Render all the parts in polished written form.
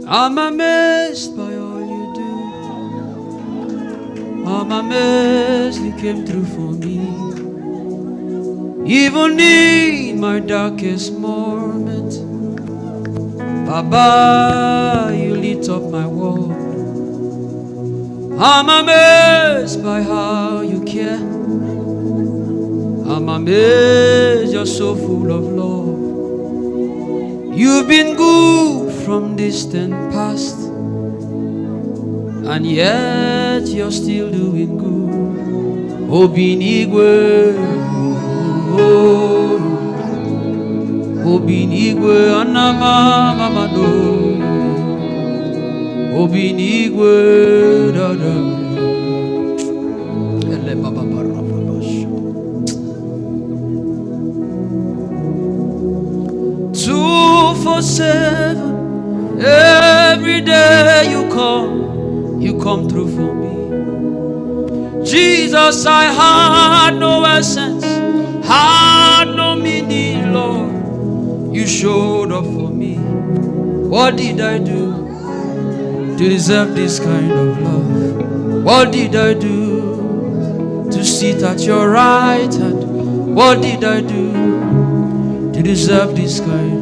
I'm amazed by all you do. I'm amazed you came through for me. Even in my darkest moment, Baba, you lit up my world. I'm amazed by how you care. I'm amazed you're so full of love. You've been good from distant past, and yet you're still doing good. Obinigwe, Obinigwe, Anama Mamado, Obinigwe, Dada. 247, every day you come through for me. Jesus, I had no essence, had no meaning, Lord. You showed up for me. What did I do to deserve this kind of love? What did I do to sit at your right hand? What did I do to deserve this kind of love?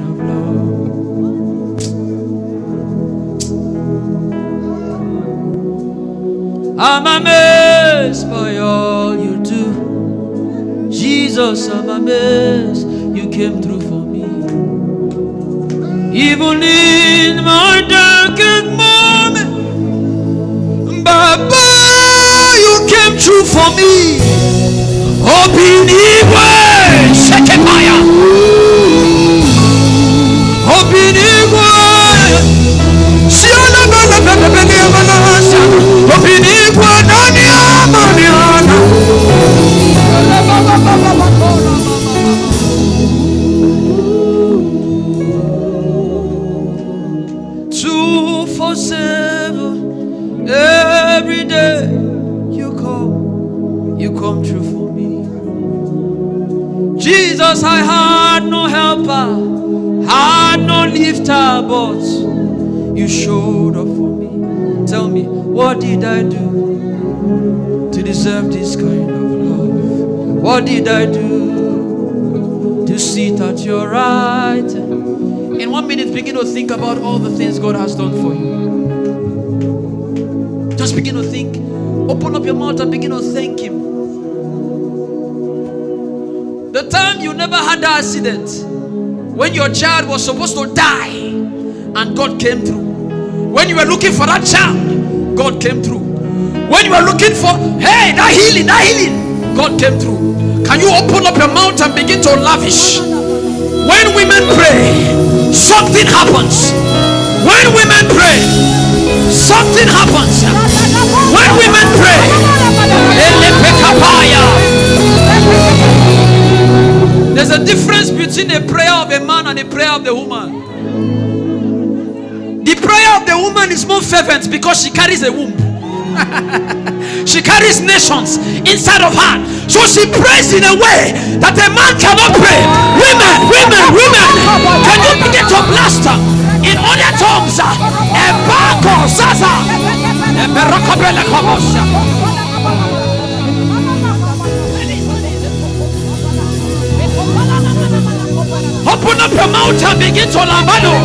I'm amazed by all you do. Jesus, I'm amazed you came through for me. Even in my darkest moment, Baba, you came through for me. Obinigwe, Shekemaya. Obinigwe, Siana Bala Bala Bala Bala. Obinigwe, Nania Maniana. 247, every day you come true for me. Jesus, I had no helper, had no lifter, but you showed up for me. Tell me, what did I do to deserve this kind of love? What did I do to sit at your right? In 1 minute, begin to think about all the things God has done for you. Just begin to think. Open up your mouth and begin to thank Him. The time you never had that accident, when your child was supposed to die, and God came through. When you were looking for that child, God came through. When you were looking for, hey, that healing, God came through. Can you open up your mouth and begin to lavish? When women pray, something happens. When women pray, something happens. When women pray, there's a difference between a prayer of a man and a prayer of the woman. The prayer of the woman is more fervent because she carries a womb. She carries nations inside of her. So she prays in a way that a man cannot pray. Women, can you begin to blast in other tongues? Open up your mouth and begin to lambado.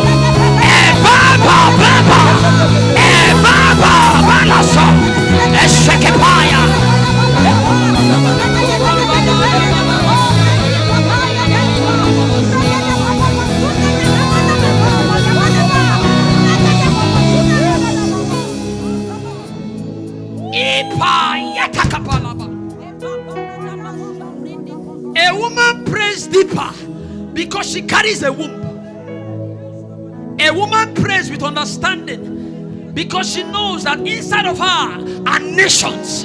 A woman prays deeper because she carries a womb. A woman prays with understanding because she knows that inside of her are nations.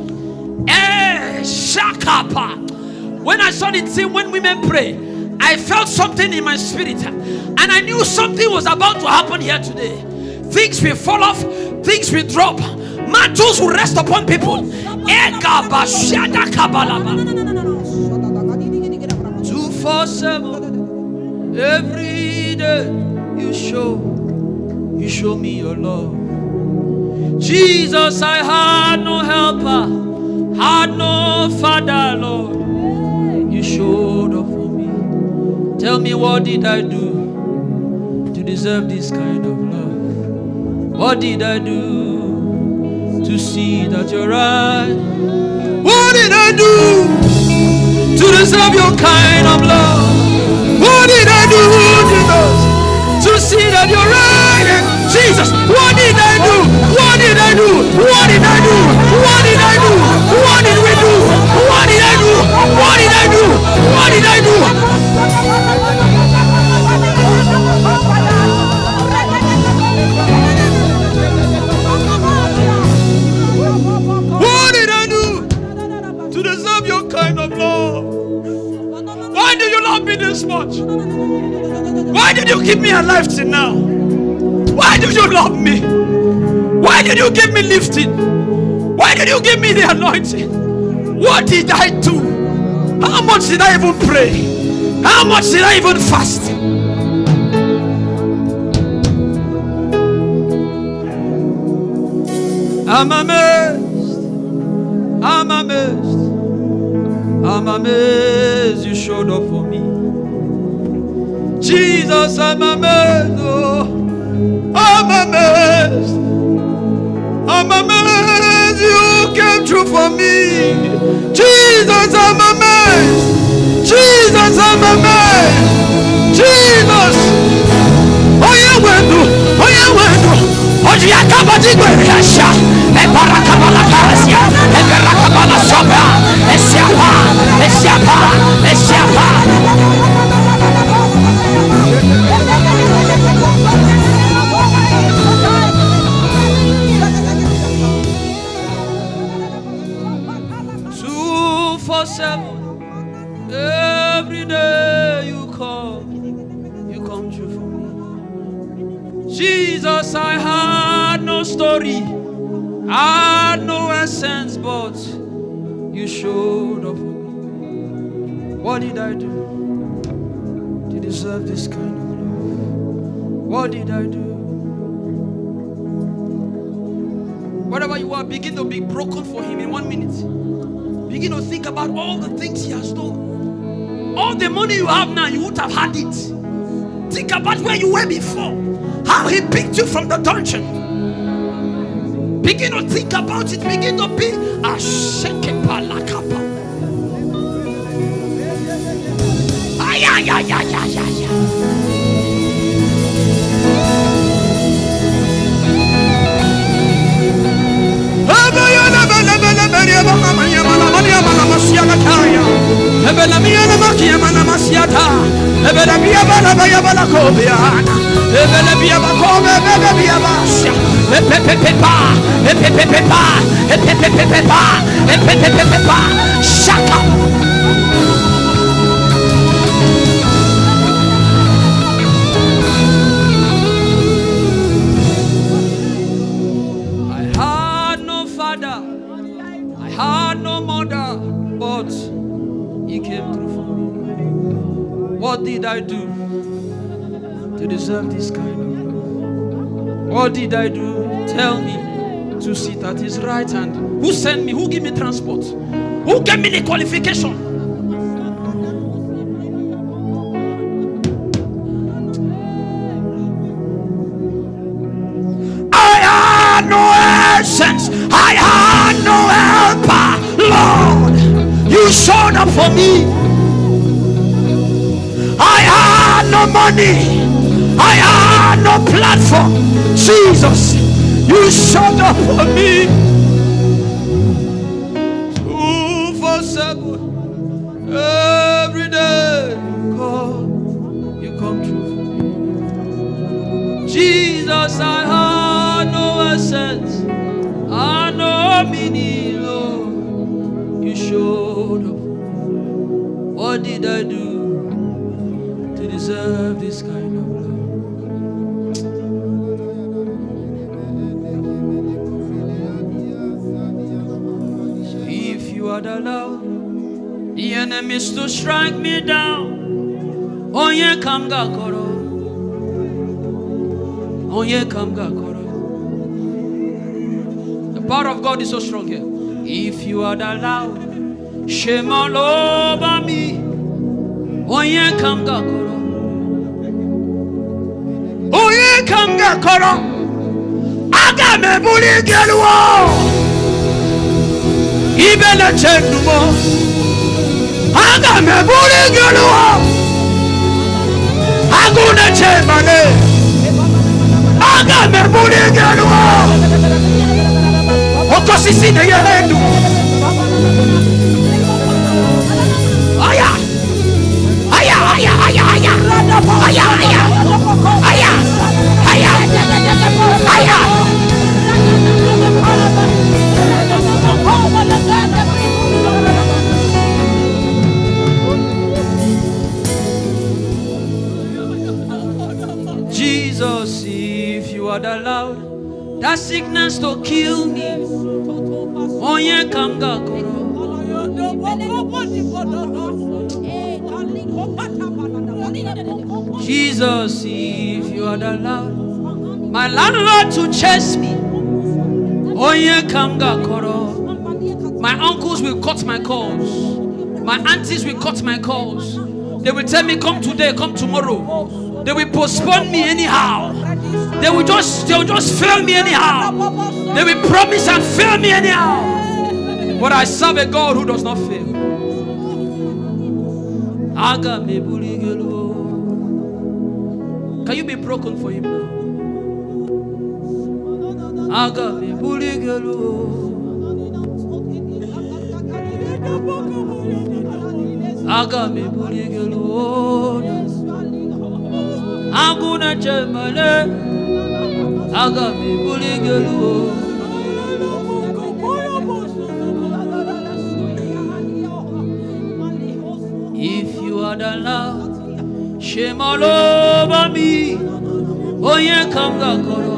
When I saw the thing, when women pray, I felt something in my spirit, and I knew something was about to happen here today. Things will fall off, things will drop, mantles will rest upon people. 247, every day you You show me your love. Jesus, I had no helper, had no father, Lord. You showed up for me. Tell me, what did I do to deserve this kind of love? What did I do to see that you're right? What did I do to deserve your kind of love? What did I do, Jesus, to see that you're right? Jesus, what did I do? What did I do? What did I do? What did I do? What did we do? What did I do? What did I do? What did I do? What did I do to deserve your kind of love? Why do you love me this much? Why did you keep me alive till now? Why did you love me? Why did you give me lifting? Why did you give me the anointing? What did I do? How much did I even pray? How much did I even fast? I'm amazed. I'm amazed. I'm amazed you showed up for me. Jesus, I'm amazed. Oh, I'm amazed. I'm amazed you came through for me. Jesus, I'm amazed. Jesus, I'm amazed. Jesus. Oh, you went through. Oh, you went through. Oh, you acabou de guerrear. É para acabar a casa. É para acabar a sobra. É se apar. É se apar. É se apar. Every day you come true for me. Jesus, I had no story, I had no essence, but you showed up for me. What did I do to deserve this kind of love? What did I do? Whatever you are, begin to be broken for him in 1 minute. Begin to think about all the things he has done. All the money you have now, you would have had it. Think about where you were before. How he picked you from the dungeon. Begin to think about it. Begin to be a shekepalakapa. Ay, ay, ay, ay, ay, ay. What did I do to deserve this kind of love? What did I do? Tell me, to sit at his right hand. Who sent me? Who gave me transport? Who gave me the qualification? I had no essence. I had no helper. Lord, you showed up for me. I had no money. I had no platform. Jesus, you showed up for me. 247. Every day you come true for me. Jesus, I had no essence. I had no meaning, Lord. You showed up. What did I do to deserve this kind of love? So if you had allowed the enemies to strike me down, Onye Kamga Koro, The power of God is so strong here. If you are allowed, Shema Loba me. Oye Kamga Koro. Oye Kamga Koro. Aga me buli gelwo. Ibele chendumo. Aga me buli gelwo. Aguna chemane. Aga me buli gelwo. Okosisi ne yehendu. Aya. Aya, aya, aya, aya. Aya, aya. Aya. Aya. Aya. Jesus, if you are allowed that sickness to kill me, Oye Kamga Koro. Jesus, if you are allowed my landlord to chase me, Oye Kamga Koro. My uncles will cut my calls. My aunties will cut my calls. They will tell me, come today, come tomorrow. They will postpone me anyhow. They will just fail me anyhow. They will promise and fail me anyhow. But I serve a God who does not fail. Can you be broken for him now? Aguna chemale, agami buligelu. If you are the Lord, shemalo bami, oye kamga koro.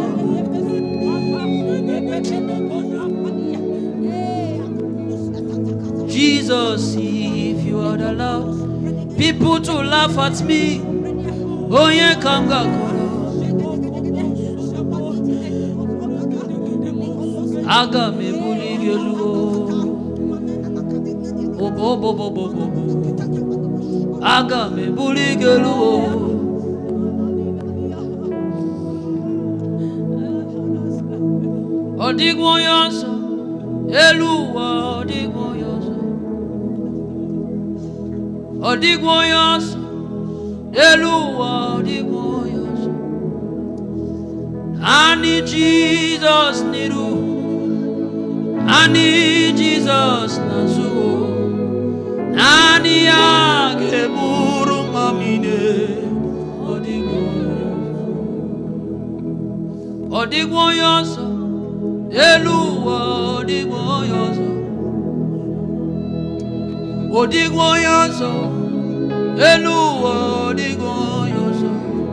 Jesus, if you are the Lord, people to laugh at me. Oye Kamga Koro. Aga me buligelu. Obo bo bo bo bo. Aga me buligelu. Odigwo yoso. Eluwa odigwo yoso. Odigwo yoso. Eluwa digoyos. I need Jesus niru. I need Jesus nazu. Nani age buru mamine. Odigwoyos. Eluwa odigwoyos. Odigwoyos. Eluwa digoyoso.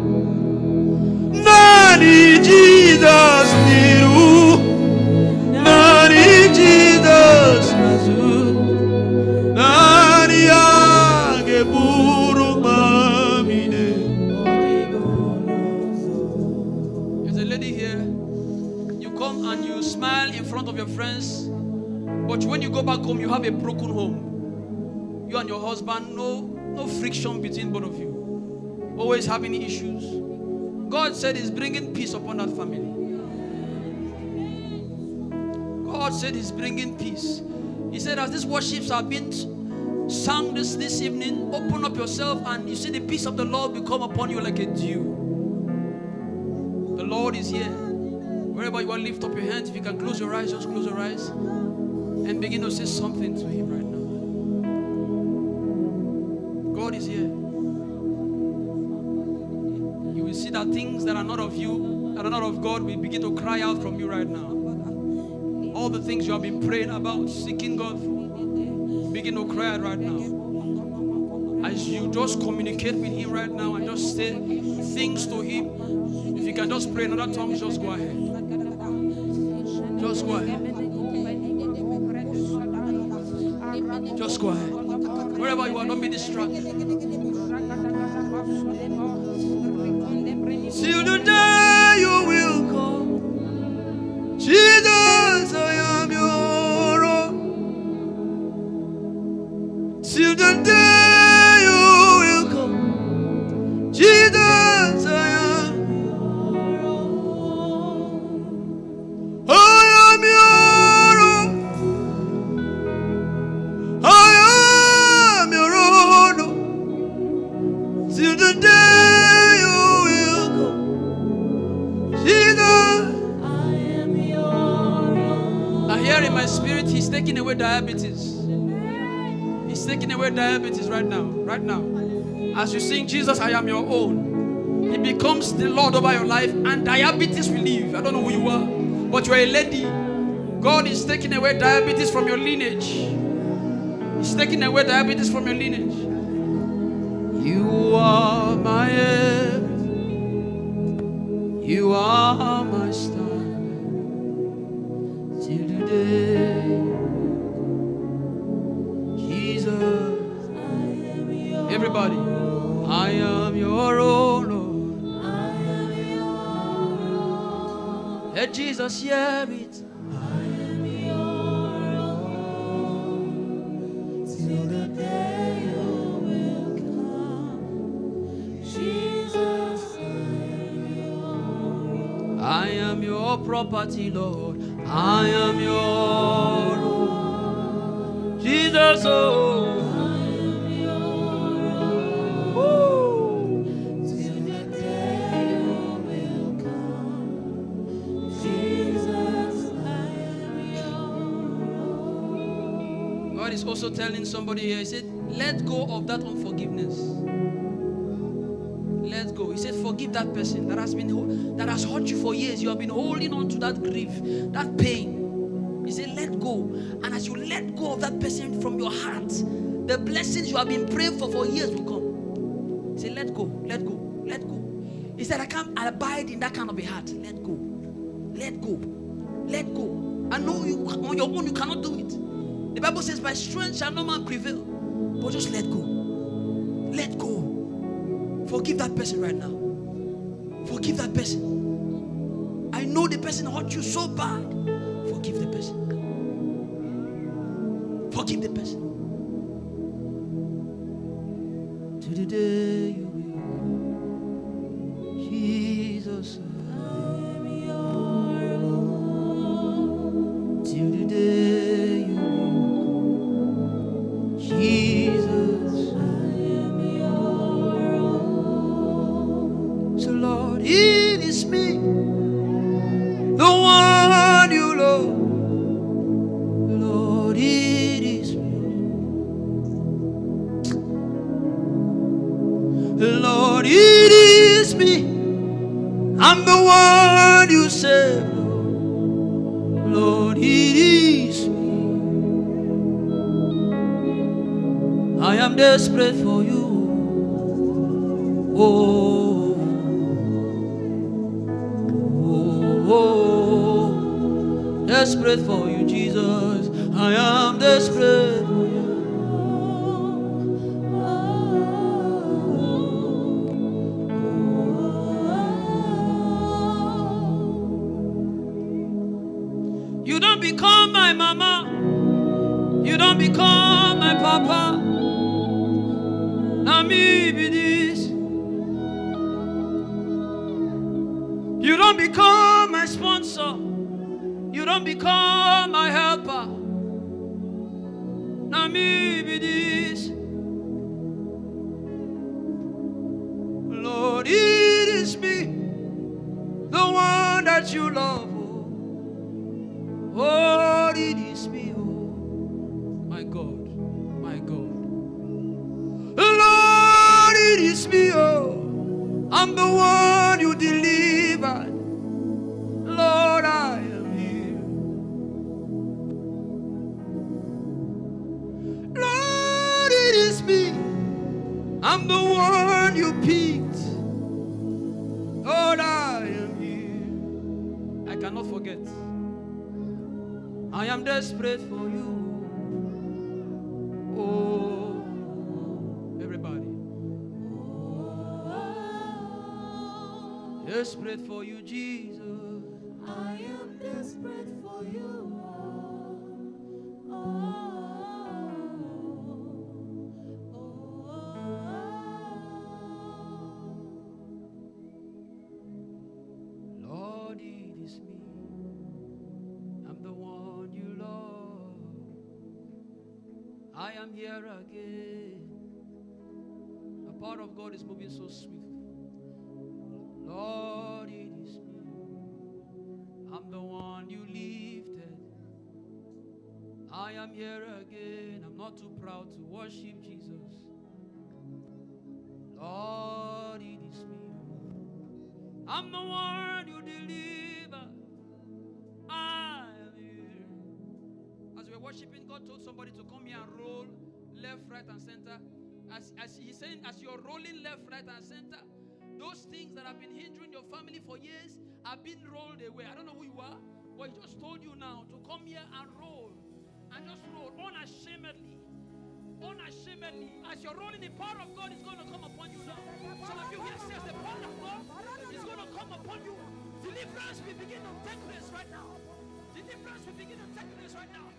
Nani Jesus niru. Nani Jesus nazu. Nani age buru mamine. There's a lady here. You come and you smile in front of your friends, but when you go back home, you have a broken home. You and your husband, no friction between both of you. Always having issues. God said he's bringing peace upon that family. God said he's bringing peace. He said as these worships are being sung this evening, open up yourself and you see the peace of the Lord will come upon you like a dew. The Lord is here. Wherever you are, lift up your hands. If you can close your eyes, just close your eyes and begin to say something to him right now. God is here. You will see that things that are not of you, that are not of God, will begin to cry out from you right now. All the things you have been praying about, seeking God for, begin to cry out right now. As you just communicate with him right now and just say things to him. If you can just pray in other tongues, just go ahead. Just go ahead. Just go ahead. Wherever you are, don't be distracted. Till the day you will come. Jesus, I am your own. Till the day you will come. Jesus, I am your own. I am your own. I am your own. Till the day you will come. Jesus, I am your own. I hear in my spirit, he's taking away diabetes. He's taking away diabetes right now. Right now. As you sing, Jesus, I am your own. He becomes the Lord over your life and diabetes will leave. I don't know who you are, but you are a lady. God is taking away diabetes from your lineage. He's taking away diabetes from your lineage. You are my everything. You are my star. Till the day. Jesus. Everybody. I am your own Lord. I am your own. Let Jesus hear it. I am your own. Till the day you will come. Jesus, I am your own. I am your property, Lord. I am your own. Jesus, oh. Is also telling somebody here, he said, let go of that unforgiveness. Let go. He said, forgive that person that has hurt you for years. You have been holding on to that grief, that pain. He said, let go. And as you let go of that person from your heart, the blessings you have been praying for years will come. He said, let go, let go, let go. He said, I can't abide in that kind of a heart. Let go, let go, let go. I know you on your own you cannot do it. The Bible says, by strength shall no man prevail. But just let go. Let go. Forgive that person right now. Forgive that person. I know the person hurt you so bad. Forgive the person. Forgive the person. To the day you will. Jesus. I am your own. Till the day. Jesus, I am your own. So Lord, it is me, the one you love. Lord, it is me. Lord, it is me. I'm the one you save. Lord, it is me. I am desperate for you. Oh, oh, oh, desperate for you, Jesus. I am desperate for you. You don't become my mama. You don't become my papa. Now me be this. You don't become my sponsor. You don't become my helper. Now me be this. Lord, it is me, the one that you love. Oh, it is me, oh, my God, my God. Lord, it is me, oh, I'm the one you delivered. Lord, I am here. Lord, it is me, I'm the one you picked. Lord, I am here. I cannot forget. I am desperate for you. Oh, everybody. desperate for you, Jesus. I am desperate for you. Lord, it is me. I'm the one you love. I am here again. The power of God is moving so swift. Lord, it is me. I'm the one you lifted. I am here again. I'm not too proud to worship Jesus. Lord, it is me. I'm the one you deliver. I am here. As we're worshiping, God told somebody to come here and roll left, right, and center. As he's saying, as you're rolling left, right, and center, those things that have been hindering your family for years have been rolled away. I don't know who you are, but he just told you now to come here and roll. And just roll unashamedly. Unashamedly. As you're rolling, the power of God is going to come upon you now. Some of you here says the power of God is going to come upon you. Deliverance will begin to take place right now. Deliverance will begin to take place right now.